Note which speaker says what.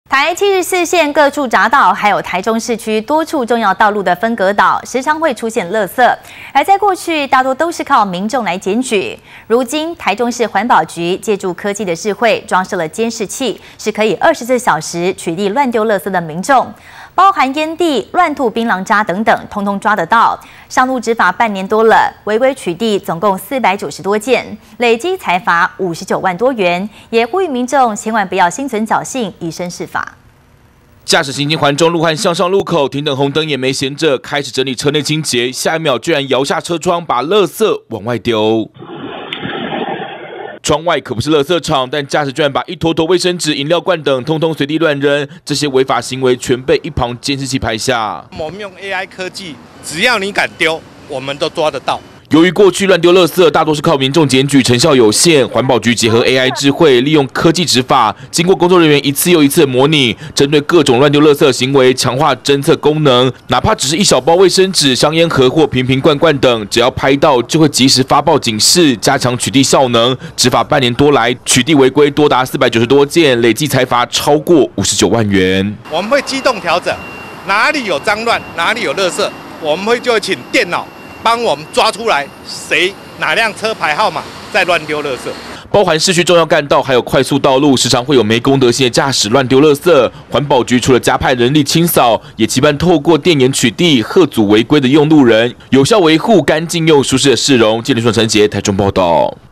Speaker 1: 台74线各处匝道，还有台中市区多处重要道路的分隔岛，时常会出现垃圾。而在过去，大多都是靠民众来检举。如今，台中市环保局借助科技的智慧，装设了监视器，是可以24小时取缔乱丢垃圾的民众。 包含烟蒂、乱吐槟榔渣等等，通通抓得到。上路执法半年多了，违规取缔总共490多件，累积财罚59万多元。也呼吁民众千万不要心存侥幸，以身试法。
Speaker 2: 驾驶行经环中路和向上路口，停等红灯也没闲着，开始整理车内清洁。下一秒居然摇下车窗，把垃圾往外丢。 窗外可不是垃圾场，但驾驶居然把一坨坨卫生纸、饮料罐等通通随地乱扔，这些违法行为全被一旁监视器拍下。
Speaker 3: 我们用 AI 科技，只要你敢丢，我们都抓得到。
Speaker 2: 由于过去乱丢垃圾大多是靠民众检举，成效有限，环保局结合 AI 智慧，利用科技执法，经过工作人员一次又一次的模拟，针对各种乱丢垃圾行为，强化侦测功能。哪怕只是一小包卫生纸、香烟盒或瓶瓶罐罐等，只要拍到就会及时发报警示，加强取缔效能。执法半年多来，取缔违规多达490多件，累计财罚超过59万元。
Speaker 3: 我们会机动调整，哪里有脏乱，哪里有垃圾，我们就会请电脑 帮我们抓出来，哪辆车牌号码在乱丢垃圾？
Speaker 2: 包含市区重要干道，还有快速道路，时常会有没公德心的驾驶乱丢垃圾。环保局除了加派人力清扫，也期盼透过电眼取缔，吓阻违规的用路人，有效维护干净又舒适的市容。记者李顺成杰台中报道。